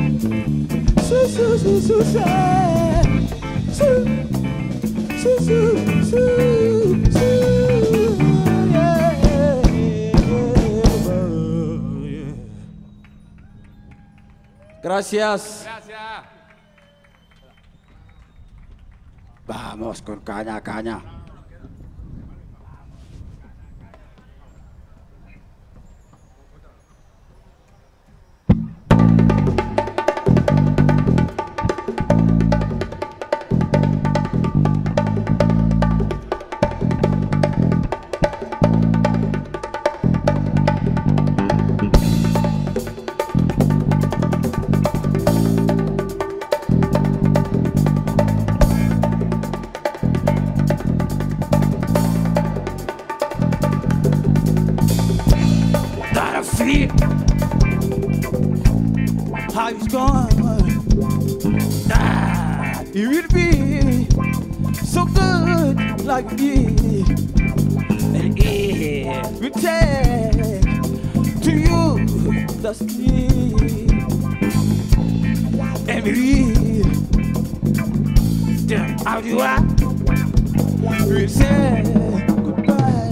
Gracias. Gracias. Vamos con caña, caña. How it's going? It will be so good like me, and it will take to you the street, and we how do I will say goodbye.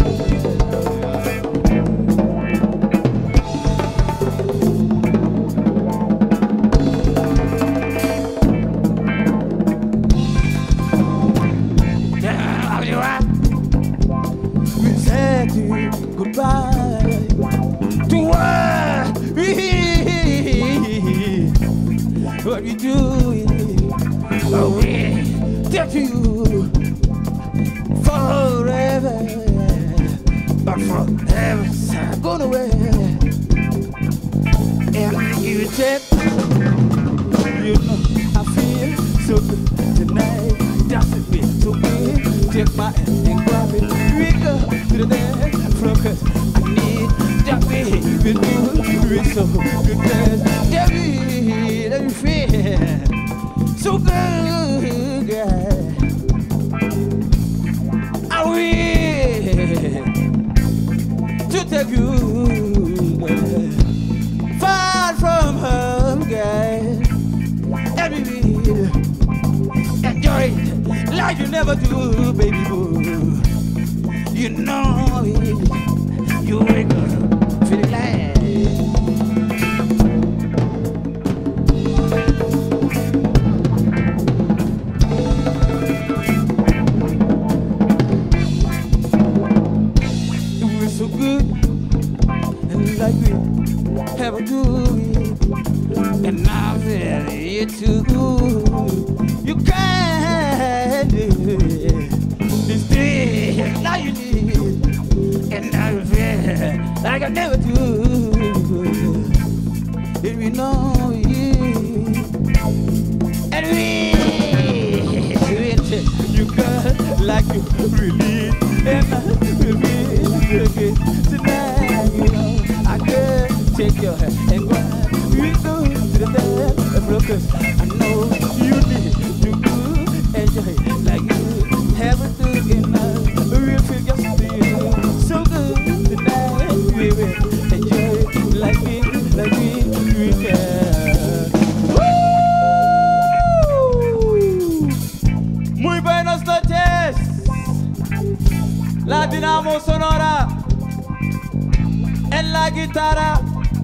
Goodbye to what we do. We take you forever, but forever's gone away. And you take, you know, I feel so good tonight. Dancing with so good. Take my hand and grab it. We go to the dance. Cause I need that baby do it so good, that we feel so good, girl. I will to take you, girl, far from home, girl. And we will enjoy it like you never do, baby boo. You know it, you wake up, feel glad. It was so good, and like we have do it, and now that you too, you can't do it. This day, now you need, and I feel like I never do. And we know you, and we you got like you really, and I will be again tonight. You know, I could take your hand and go. We go to the dance, because I know you need to go enjoy like you haven't do enough. We'll feel just so good tonight. We will enjoy it like we can. Muy buenas noches. La Dinamo Sonora en la guitarra,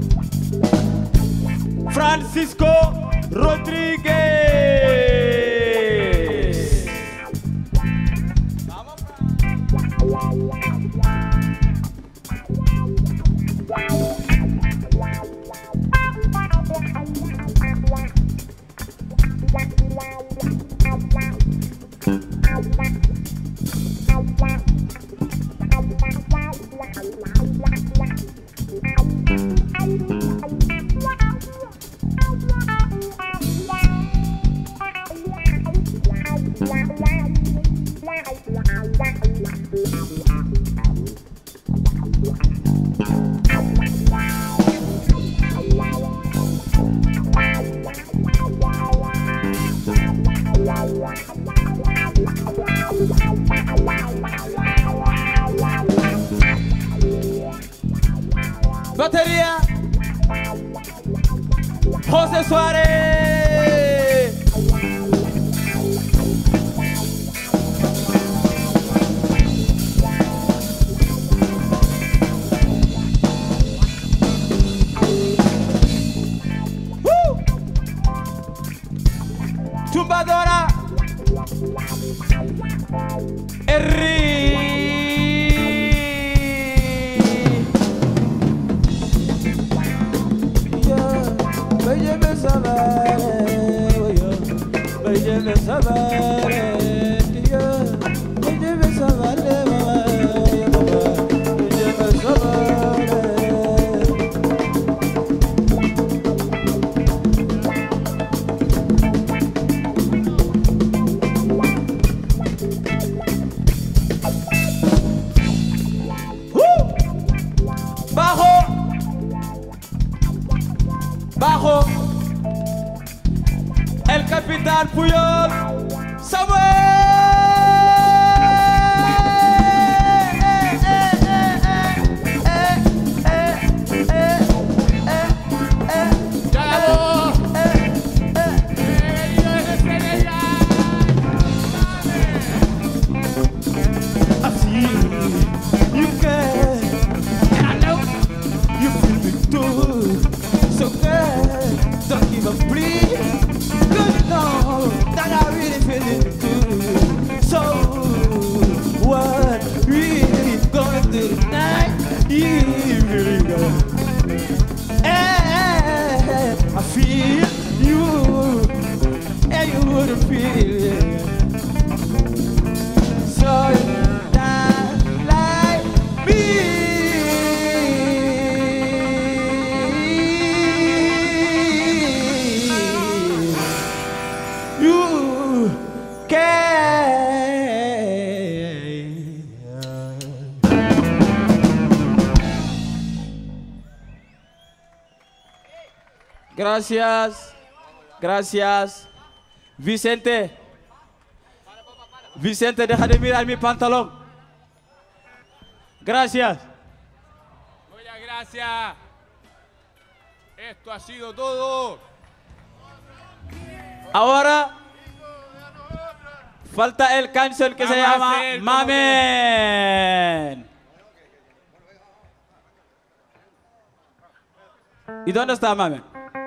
Francisco Rodríguez. Batería. José Suárez. Tumbadora. Bajo, el capitán Puyol, Samuel. Así, you can, and I know you feel me too. So good, don't give up, please. Good to know that I really feel it too. So, what we gonna do tonight? You really gonna. I feel you, and you wouldn't feel it. So, not like me. Gracias, gracias. Vicente, Vicente, deja de mirar mi pantalón. Gracias. Muchas gracias. Esto ha sido todo. Ahora falta el cancel que se llama Mamen. ¿Y dónde está Mamen?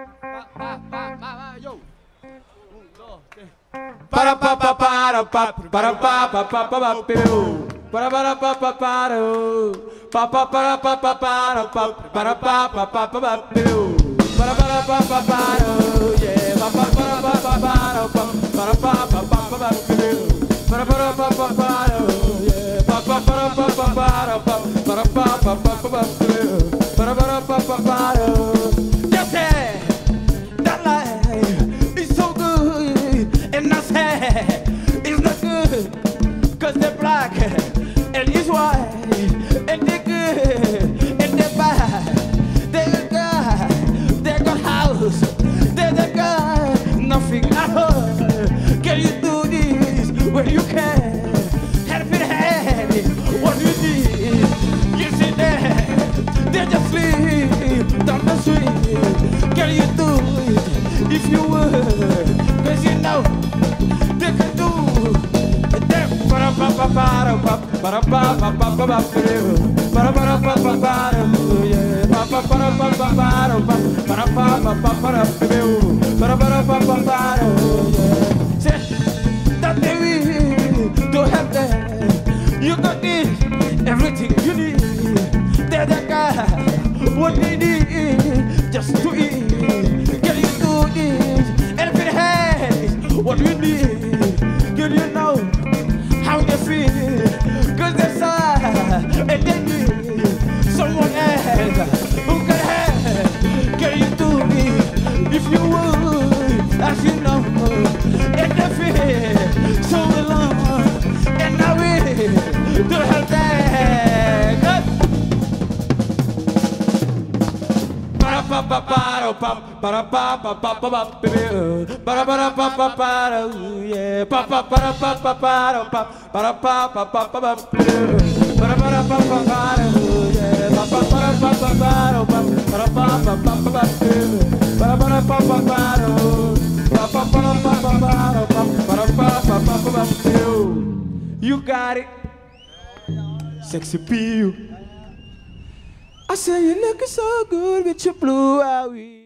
Yo. 1, 2, 3. Para pa pa para pa para pa pa pa pa pa para pa pa pa para para pa pa para pa para pa pa pa pa para pa pa para yeah para pa pa para para pa pa pa pa para pa pa para yeah para pa pa para para pa pa pa para pa pa para just say that life is so good and I say it's not good cause they're black and it's white and they're good and they're bad they're God they're got house they're God nothing at all can you do this when you can help it hand what you need you see there they just sleep down the street can you do it if you would cause you know they can do para pa pa para pa para pa pa pa pa para para pa pa para yeah pa pa para pa pa para para pa pa pa para para pa pa para yeah say that they will to help them you got this everything you need they're the guy what they need just to eat can you do this every hand what we need can you know how they feel cause they're sad and they need someone else who can help can you do it if you would as you know and they feel so alone and I will to help them para pa pa para pa para pa pa pa pa para pa pa para yeah pa pa para pa pa para pa para pa pa pa pa para pa pa yeah pa pa para pa pa para pa pa pa pa pa para You got it, sexy peel. I say you looking so good with your blue eyes.